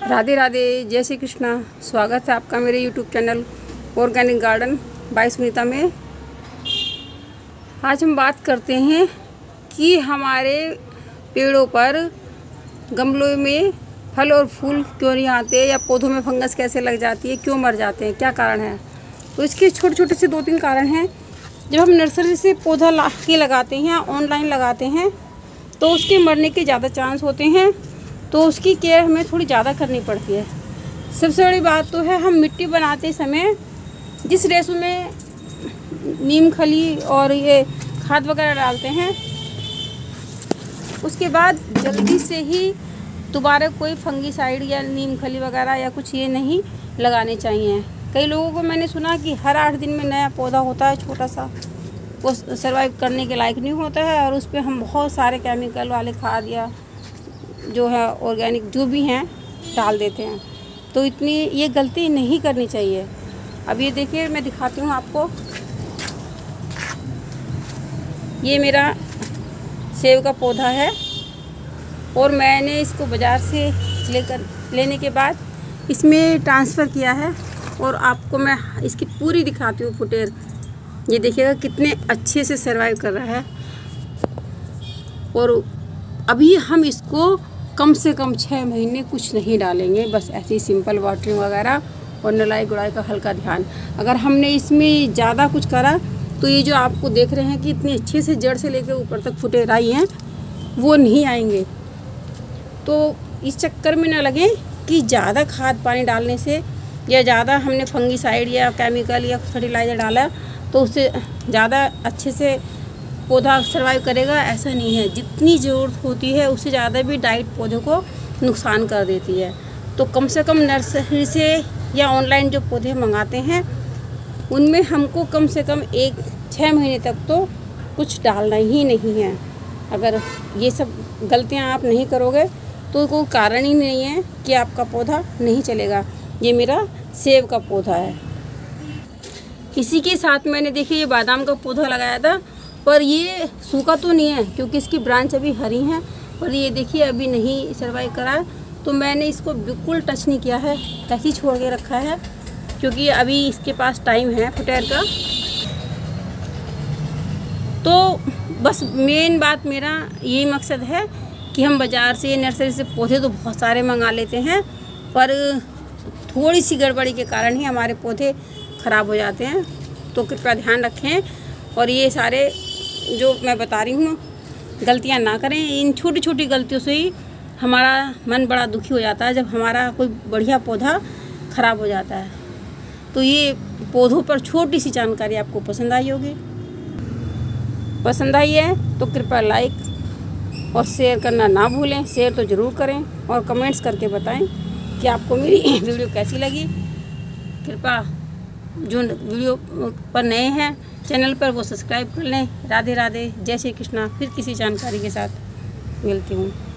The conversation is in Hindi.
राधे राधे, जय श्री कृष्णा। स्वागत है आपका मेरे YouTube channel organic garden by Sunita में। आज हम बात करते हैं कि हमारे पेड़ों पर गमलों में फल और फूल क्यों नहीं आते, या पौधों में फंगस कैसे लग जाती है, क्यों मर जाते हैं, क्या कारण है। तो इसके छोटे छोटे से 2-3 कारण हैं। जब हम नर्सरी से पौधा ला के लगाते हैं, ऑनलाइन लगाते हैं, तो उसके मरने के ज़्यादा चांस होते हैं। तो उसकी केयर हमें थोड़ी ज़्यादा करनी पड़ती है। सबसे बड़ी बात तो है, हम मिट्टी बनाते समय जिस रेशो में नीम खली और ये खाद वगैरह डालते हैं, उसके बाद जल्दी से ही दोबारा कोई फंगीसाइड या नीम खली वगैरह या कुछ ये नहीं लगाने चाहिए। कई लोगों को मैंने सुना कि हर 8 दिन में नया पौधा होता है छोटा सा, वो सर्वाइव करने के लायक नहीं होता है, और उस पर हम बहुत सारे केमिकल वाले खाद या जो है ऑर्गेनिक जो भी हैं डाल देते हैं। तो इतनी ये गलती नहीं करनी चाहिए। अब ये देखिए, मैं दिखाती हूँ आपको। ये मेरा सेब का पौधा है और मैंने इसको बाज़ार से लेने के बाद इसमें ट्रांसफ़र किया है, और आपको मैं इसकी पूरी दिखाती हूँ फुटेर। ये देखिएगा कितने अच्छे से सर्वाइव कर रहा है। और अभी हम इसको कम से कम 6 महीने कुछ नहीं डालेंगे, बस ऐसी सिंपल वाटरिंग वगैरह और नलाई गुड़ाई का हल्का ध्यान। अगर हमने इसमें ज़्यादा कुछ करा तो ये जो आपको देख रहे हैं कि इतनी अच्छे से जड़ से लेकर ऊपर तक फुटेर आई हैं, वो नहीं आएंगे। तो इस चक्कर में ना लगे कि ज़्यादा खाद पानी डालने से या ज़्यादा हमने फंगीसाइड या केमिकल या फर्टिलाइज़र डाला तो उससे ज़्यादा अच्छे से पौधा सर्वाइव करेगा, ऐसा नहीं है। जितनी ज़रूरत होती है उससे ज़्यादा भी डाइट पौधे को नुकसान कर देती है। तो कम से कम नर्सरी से या ऑनलाइन जो पौधे मंगाते हैं उनमें हमको कम से कम 6 महीने तक तो कुछ डालना ही नहीं है। अगर ये सब गलतियां आप नहीं करोगे तो कोई कारण ही नहीं है कि आपका पौधा नहीं चलेगा। ये मेरा सेब का पौधा है। इसी के साथ मैंने देखिए ये बादाम का पौधा लगाया था, पर ये सूखा तो नहीं है क्योंकि इसकी ब्रांच अभी हरी हैं, और ये देखिए अभी नहीं सर्वाइव करा है। तो मैंने इसको बिल्कुल टच नहीं किया है, ऐसे ही छोड़ के रखा है क्योंकि अभी इसके पास टाइम है फुटेर का। तो बस मेन बात मेरा यही मकसद है कि हम बाज़ार से नर्सरी से पौधे तो बहुत सारे मंगा लेते हैं, पर थोड़ी सी गड़बड़ी के कारण ही हमारे पौधे ख़राब हो जाते हैं। तो कृपया ध्यान रखें और ये सारे जो मैं बता रही हूँ गलतियाँ ना करें। इन छोटी छोटी गलतियों से ही हमारा मन बड़ा दुखी हो जाता है जब हमारा कोई बढ़िया पौधा ख़राब हो जाता है। तो ये पौधों पर छोटी सी जानकारी आपको पसंद आई होगी। पसंद आई है तो कृपया लाइक और शेयर करना ना भूलें। शेयर तो ज़रूर करें और कमेंट्स करके बताएं कि आपको मेरी वीडियो कैसी लगी। कृपया जो वीडियो पर नए हैं चैनल पर वो सब्सक्राइब कर लें। राधे राधे, जय श्री कृष्णा। फिर किसी जानकारी के साथ मिलती हूँ।